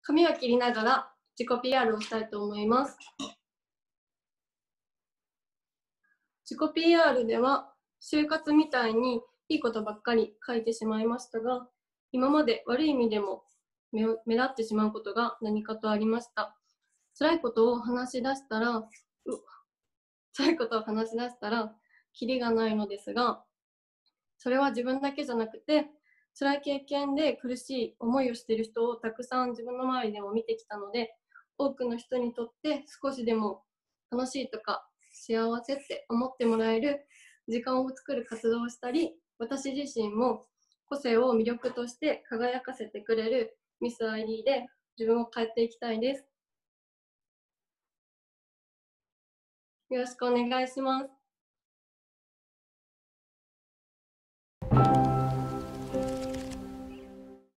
髪を切りながら自己 PR をしたいと思います。自己 PR では就活みたいにいいことばっかり書いてしまいましたが、今まで悪い意味でも目立ってしまうことが何かとありました。辛いことを話し出したらキリがないのですが、それは自分だけじゃなくて、辛い経験で苦しい思いをしている人をたくさん自分の周りでも見てきたので、多くの人にとって少しでも楽しいとか幸せって思ってもらえる時間を作る活動をしたり、私自身も個性を魅力として輝かせてくれるミス ID で自分を変えていきたいです。よろしくお願いします。